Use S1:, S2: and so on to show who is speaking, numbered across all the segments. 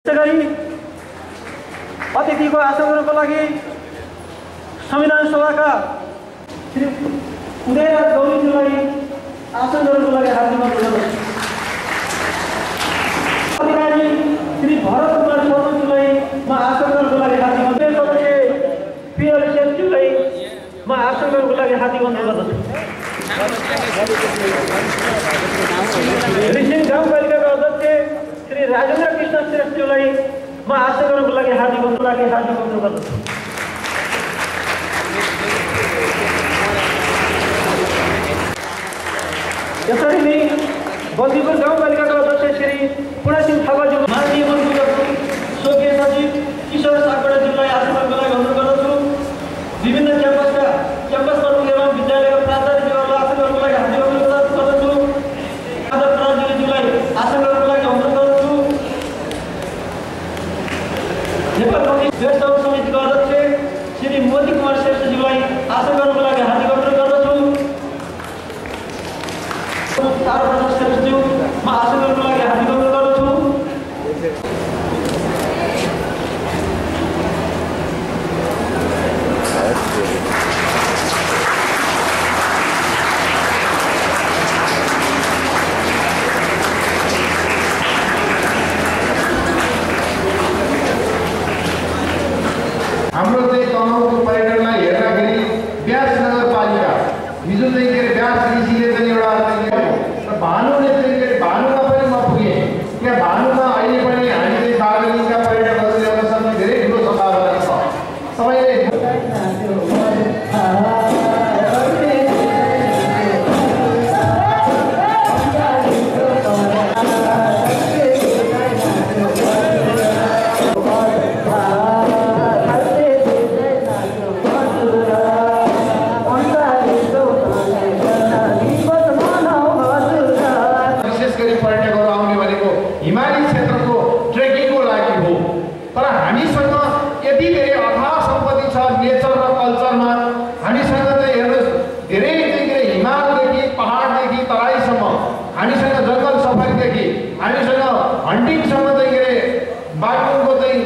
S1: अतिथिको आसन गर्नको लागि संविधान सभाका श्री उदयराज गौरीज्यूलाई आसन गर्नको लागि हार्दिक अनुरोध गर्दछु। अधिकारी श्री भरत कुमार शर्माज्यूलाई म आसन गर्नको लागि हार्दिक अनुरोध गर्दछु। पिएलसेफज्यूलाई म आसन गर्नको लागि हार्दिक अनुरोध गर्दछु। रिसिङ गाउँपालिकाका अध्यक्ष श्री राजेन्द्र कृष्ण श्रेष्ठज्यूलाई म आसन गर्नको लागि हार्दिक अनुरोध गर्दछु। यसरी नै बन्दीपुर गाउँपालिकाका अध्यक्ष श्री पूर्णसिंह थापाज्यू, माननीय मन्त्रीज्यू, स्वकीय सचिव किशोर सापकोटाज्यूलाई आसन गर्नको लागि अनुरोध गर्दछु। विभिन्न क्याम्पस प्रमुख एवं विद्यालयका प्राचार्यज्यूहरूलाई आसन गर्नको लागि हार्दिक अनुरोध गर्दछु। माधव प्राज्यूलाई आसन गर्नको लागि अनुरोध गर्दछु। नेपाल कम्युनिस्ट व्यवस्था समितिका अध्यक्ष श्री मोदी कुमार श्रेष्ठज्यूलाई आसन गर्नको लागि हार्दिक अनुरोध गर्दछु। ताराप्रसाद श्रेष्ठज्यू, म आसन गर्नको लागि हार्दिक अनुरोध गर्दछु।
S2: हाम्रो चाहिँ तनहुँको पर्यटनलाई हेर्दाखेरि ब्यास नगरपालिका हिजो चाहिँ के अरे ब्यास ऋषिले चाहिँ एउटा भानुले चाहिँ के अरे भानुमा पनि म पुगेँ। त्यहाँ भानुमा अहिले पनि हामी चाहिँ दार्जिलिङका पर्यटकहरू ल्याउन सक्ने धेरै ठुलो सम्भावना छ। सबैले हिमाली क्षेत्रको ट्रेकिङको लागि हो। तर हामीसँग यति धेरै अथाह सम्पत्ति छ नेचर र कल्चरमा। हामीसँग चाहिँ हेर्नुहोस् धेरै चाहिँ हिमालदेखि पहाडदेखि तराईसम्म, हामीसँग जङ्गल सफारीदेखि हामीसँग हन्टिङसम्म चाहिँ के अरे बाघको चाहिँ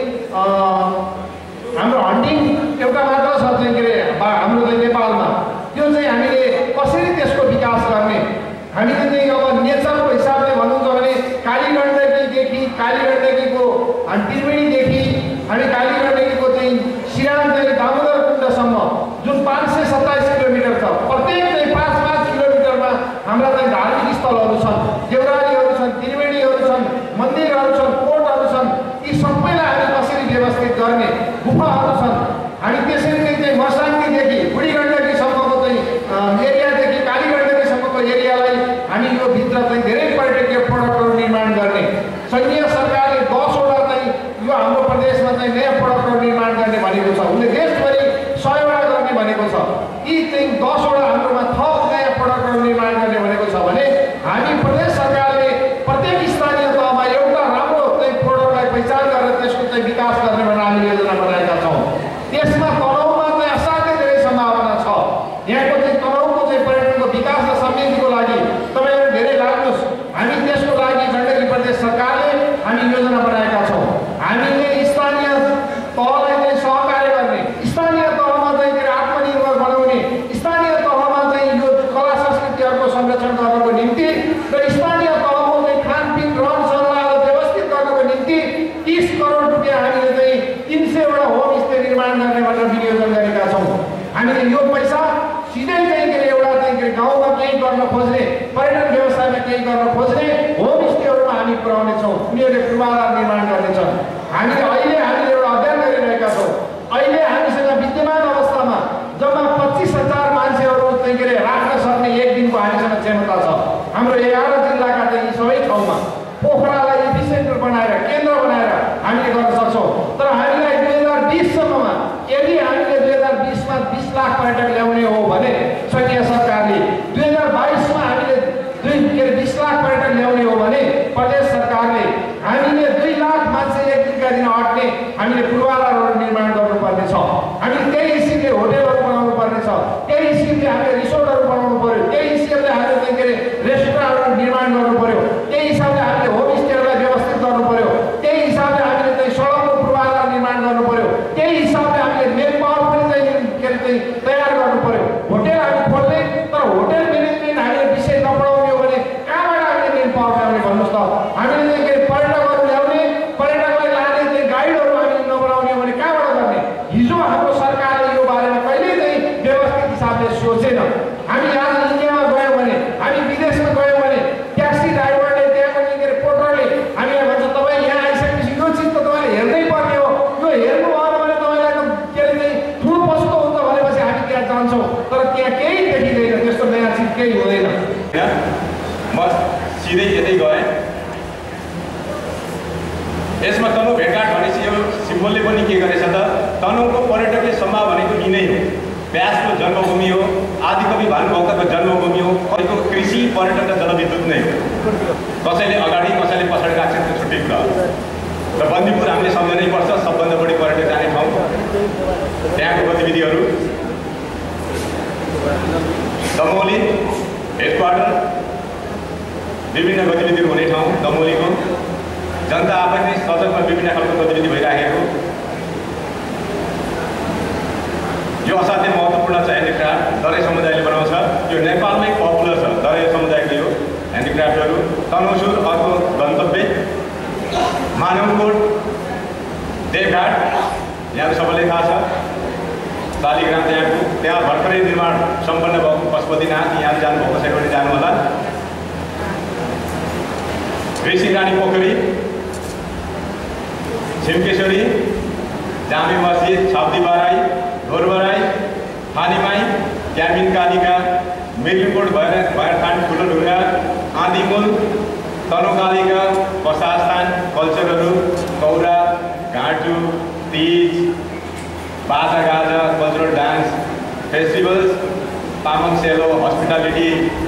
S2: हाम्रो हन्टिङ एउटा मात्र छ चाहिँ के अरे हाम्रो चाहिँ नेपालमा। त्यो चाहिँ हामीले कसरी त्यसको विकास गर्ने? हामीले चाहिँ अब नेचरको हिसाबले भन्नुहुन्छ भने कालीगण्डकीको त्रिवेणीदेखि हामी कालीगण्डकीको चाहिँ सिरान चाहिँ दामोदर कुण्डसम्म जुन 527 किलोमिटर छ, प्रत्येक चाहिँ 5-5 किलोमिटरमा हाम्रा चाहिँ धार्मिक स्थलहरू छन्, देउरालीहरू छन्, त्रिवेणीहरू छन्, मन्दिरहरू छन्, कोटहरू छन्। यी सबैलाई हामी कसरी व्यवस्थित गर्ने? गुफाहरू छन्। हामी त्यसरी नै चाहिँ मसाङदेखि बुढी गण्डकीसम्मको चाहिँ एरियादेखि कालीगण्डकीसम्मको एरियालाई हामी यो भित्र चाहिँ धेरै पर्यटकीय प्रोडक्टहरू निर्माण गर्ने। सङ्घीय सरकारले 10वटा चाहिँ यो हाम्रो प्रदेशमा चाहिँ नयाँ प्रोडक्टहरू निर्माण गर्ने भनेको छ। उसले देशभरि 100वटा गर्ने भनेको छ। यी चाहिँ 10वटा हाम्रोमा थप नयाँ प्रोडक्टहरू निर्माण गर्ने भनेको छ भने हामी प्रदेश सरकारले प्रत्येक स्थानीय तहमा एउटा राम्रो चाहिँ प्रोडक्टलाई पहिचान गरेर त्यसको चाहिँ विकास गर्ने भनेर हामीले योजना बनाएका छौँ। त्यसमा तनहुँमा चाहिँ असाध्यै धेरै सम्भावना छ। यहाँको चाहिँ तनहुँको चाहिँ पर्यटनको विकास र समृद्धिको लागि तपाईँहरू धेरै लाग्नुहोस्। हामी त्यसको लागि गण्डकी प्रदेश सरकारले हामी योजना बनाएका छौँ। हामीले स्थानीय तहलाई चाहिँ सहकार्य गर्ने, स्थानीय तहमा चाहिँ के अरे आत्मनिर्भर बनाउने, स्थानीय तहमा चाहिँ यो कला संस्कृतिहरूको संरक्षण गर्नको निम्ति र स्थानीय तहको चाहिँ खानपिन रहन सहनलाई व्यवस्थित गर्नको निम्ति 30 करोड रुपियाँ हामीले चाहिँ 300वटा होमस्टे निर्माण गर्ने भनेर विनियोजन गरेका छौँ। हामीले यो पैसा सिधै चाहिँ के अरे एउटा चाहिँ के अरे गाउँमा केही गर्न खोज्ने, पर्यटन व्यवसायमा केही गर्न खोज्ने होमस्टेहरूमा हामी पुर्याउनेछौँ। उनीहरूले पूर्वाधार निर्माण गर्नेछन्। हामीले एउटा अध्ययन गरिरहेका छौँ। अहिले हामीसँग विद्यमान अवस्थामा जम्मा 25,000 मान्छेहरू चाहिँ के अरे राख्न सक्ने एक दिनको हामीसँग क्षमता छ। हाम्रो 11 जिल्लाका चाहिँ यी सबै ठाउँमा पोखरालाई एपिसेन्टर बनाएर केन्द्र बनाएर हामीले गर्न सक्छौँ। तर हामीलाई 2020सम्ममा यदि हामीले 2020मा 20 लाख पर्यटक ल्याउने हो भने सङ्घीय सरकारले 2022मा हामीले 20 लाख पर्यटक ल्याउने हो भने प्रदेश सरकारले हामीले 2 लाख मान्छे एक दिनका दिन अट्ने हामीले पूर्वाधारहरू निर्माण गर्नुपर्ने छ। हामीले त्यही हिसाबले होटेलहरू बनाउनु पर्ने छ, त्यही हिसाबले हामीले रिसोर्टहरू बनाउनु पर्यो, त्यही हिसाबले हामीले चाहिँ के अरे रेस्टुरेन्टहरू निर्माण गर्नु पर्यो, त्यही हिसाबले हामीले होमस्टेहरूलाई व्यवस्थित गर्नु पर्यो, त्यही हिसाबले हामीले
S3: फुटबलले पनि के गरेछ त तनहुँको पर्यटकीय सम्भाव भनेको यी नै हो। व्यासको जन्मभूमि हो, आदिकवि भानुभक्तको जन्मभूमि हो, अहिलेको कृषि पर्यटन र जलविद्युत नै हो। कसैले अगाडि कसैले पछाडि राख्छ त्यो छुट्टै कुरा हो। र बन्दीपुर हामीले सम्झनै पर्छ सबभन्दा बढी पर्यटक जाने ठाउँ। त्यहाँको गतिविधिहरू दमौली हेडक्वार्टर विभिन्न गतिविधिहरू हुने ठाउँ दमौलीको जनता आफै नै सडकमा विभिन्न खालको गतिविधि भइराखेको। यो असाध्यै महत्त्वपूर्ण छ ह्यान्डिक्राफ्ट दरै समुदायले बनाउँछ। यो नेपालमै पपुलर छ दरै समुदायको यो ह्यान्डिक्राफ्टहरू। तनहुँसुर अर्को गन्तव्य मानवकोट देवघाट यहाँहरू सबैलाई थाहा छ। शालिग्राम त्यहाँ भर्खरै निर्माण सम्पन्न भएको पशुपतिनाथ यहाँ जानुभएको छ भने जानु होला। कृषि रानी पोखरी छिम्केश्वरी जामे मस्जिद छाब्दी बाराई ढोरबराई फानीमाई क्याबिन कालिका मिर्लिकोट भैरखान ठुलो ढुङ्गा आँधीमूल तनहुँ कालिका बसास्थान कल्चरहरू कौरा घाँटु तीज बाजा गाजा cultural dance festivals Tamang Selo hospitality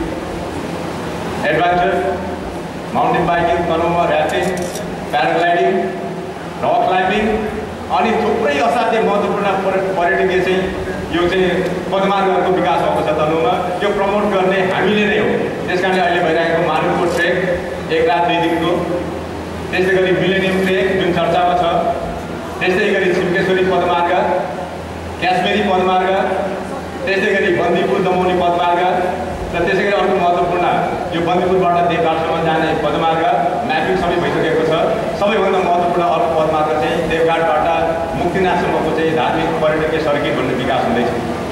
S3: adventure mountain biking तनहुँमा ऱ्याफ्टिङ प्याराग्लाइडिङ रक क्लाइम्बिङ अनि थुप्रै असाध्यै महत्त्वपूर्ण पर्यटकीय चाहिँ यो चाहिँ पदमार्गहरूको विकास भएको छ तनहुँमा। यो प्रमोट गर्ने हामीले नै हो। त्यस कारणले अहिले भइरहेको मानवकोट ट्रेक 1 रात 2 दिनको, त्यस्तै गरी मिलेनियम ट्रेक जुन चर्चामा छ, त्यस्तै गरी छिम्केश्वरी पदमार्ग क्यासमेरी पदमार्ग, त्यस्तै गरी बन्दीपुर दमौली पदमार्ग र त्यसै गरी अर्को महत्त्वपूर्ण यो बन्दीपुरबाट देवघाटसम्म जाने पदमार्ग म्यापिङ सबै भइसकेको छ। सबैभन्दा महत्त्वपूर्ण अर्को पदमार्ग चाहिँ देवघाटबाट मुक्तिनाथसम्मको चाहिँ धार्मिक पर्यटकीय सर्किट भन्ने विकास हुँदैछ।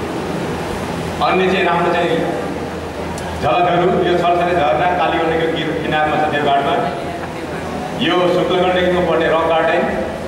S3: अन्य चाहिँ राम्रो चाहिँ झलकहरू यो छलछले झरना कालीगण्डकीको किनारमा छ देवघाटमा। यो शुक्लगण्डकीको पर्ने रक गार्डन,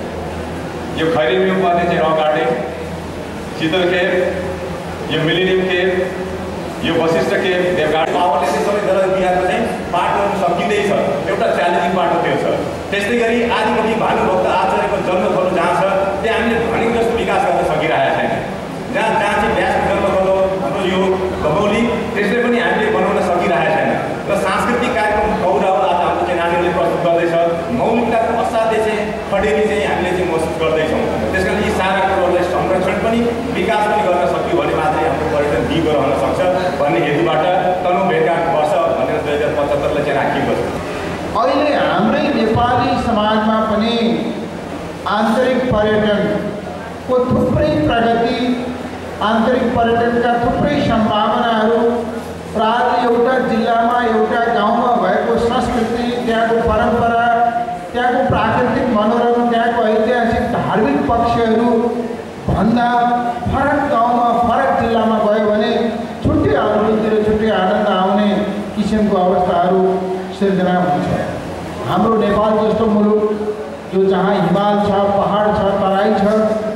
S3: यो खैरेनीमा पर्ने चाहिँ रक गार्डन, शीतल केभ, यो मिलेनियम केभ, यो वशिष्ठ केभ देवघाट। पावरले चाहिँ सबै जलविद्युतको चाहिँ बाटोहरू सकिँदैछ। एउटा च्यालेन्जिङ बाटो त्यो छ। त्यस्तै गरी आदिकवि भानुभक्त आचार्यको जन्मस्थल जहाँ छ त्यहाँ हामीले भनेको जस्तो विकास गर्न सकिरहेका छैन। जहाँ चाहिँ व्यासको जन्मस्थल हाम्रो यो दमौली त्यसले पनि हामीले बनाउन सकिरहेका छैन। र सांस्कृतिक कार्यक्रम कौरा आज हाम्रो चाहिँ नानीहरूले प्रस्तुत गर्दैछ। मौलिकताको असाध्य चाहिँ खडेरी चाहिँ हामीले चाहिँ महसुस गर्दैछौँ। त्यस कारण यी सारा कुरोहरूलाई संरक्षण पनि विकास पनि गर्न सक्यो भने मात्रै हाम्रो पर्यटन दिगो रहन सक्छ भन्ने हेतुबाट तनहुँ भेटघाट वर्ष भनेर 2075 चाहिँ राखिएको छ।
S2: अहिले हाम्रै नेपाली समाजमा पनि आन्तरिक पर्यटनको थुप्रै प्रगति, आन्तरिक पर्यटनका थुप्रै सम्भावनाहरू र आज एउटा जिल्लामा एउटा गाउँमा भएको संस्कृति, त्यहाँको परम्परा, त्यहाँको प्राकृतिक मनोरम, त्यहाँको ऐतिहासिक धार्मिक पक्षहरू भन्दा फरक गाउँमा फरक जिल्लामा गयो भने छुट्टै अनुभूति र छुट्टै आनन्द आउने किसिमको अवस्थाहरू सिर्जना हुन्छ। हाम्रो नेपाल जस्तो मुलुक जो जहाँ हिमाल छ, पहाड छ, तराई छ,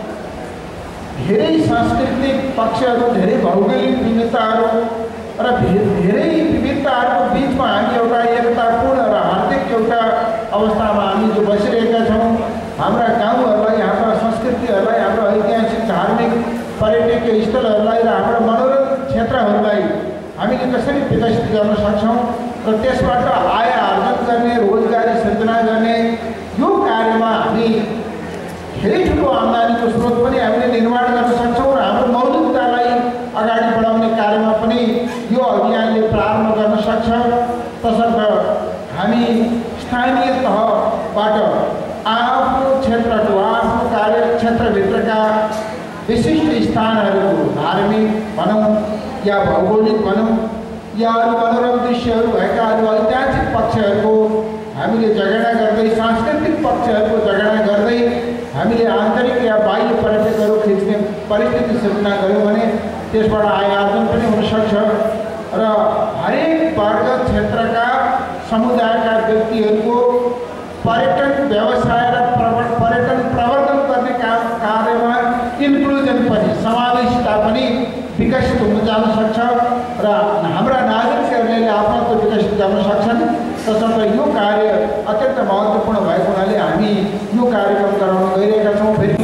S2: धेरै सांस्कृतिक पक्षहरू, धेरै भौगोलिक विविधताहरू र धेरै विविधताहरूको बिचमा हामी एउटा एकतापूर्ण र हार्दिक एउटा अवस्थामा हामी जो बसिरहेका छौँ। हाम्रा गाउँहरूलाई, हाम्रा संस्कृतिहरूलाई, हाम्रो ऐतिहासिक धार्मिक पर्यटकीय स्थलहरूलाई र हाम्रो मनोरञ्जन क्षेत्रहरूलाई हामीले कसरी विकसित गर्न सक्छौँ र त्यसबाट आय आर्जन गर्ने, रोजगारी सृजना गर्ने यो कार्यमा हामी धेरै ठुलो आम्दानीको स्रोत पनि हामीले निर्माण गर्न सक्छौँ र हाम्रो मौलिकतालाई अगाडि बढाउने कार्यमा पनि यो अभियानले प्रारम्भ गर्न सक्छ। तसर्थ हामी स्थानीय तहबाट आफ्नो क्षेत्रको, आफ्नो कार्यक्षेत्रभित्रका विशिष्ट स्थानहरूको धार्मिक भनौँ या भौगोलिक भनौँ या अरू मनोरम दृश्यहरू भएका अरू ऐतिहासिक पक्षहरूको हामीले जगेडा गर्दै, सांस्कृतिक पक्षहरूको जगेडा गर्दै हामीले आन्तरिक या बाह्य पर्यटकहरू खिच्ने परिस्थिति सृजना गऱ्यौँ भने त्यसबाट आय आर्जन पनि हुनसक्छ र हरेक वर्ग क्षेत्रका समुदायका व्यक्तिहरूको पर्यटन व्यवसाय र पर्यटन प्रवर्धन गर्ने कार्यमा इन्क्लुजन पनि, समावेशिता पनि विकसित हुन जान सक्छ र हाम्रा नागरिकहरूले आफन्तको विकसित गर्न सक्छन्। तसर्थ यो कार्य अत्यन्त महत्त्वपूर्ण भएको हुनाले हामी यो कार्यक्रम गराउन गइरहेका छौँ। फेरि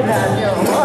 S2: भइरहेको थियो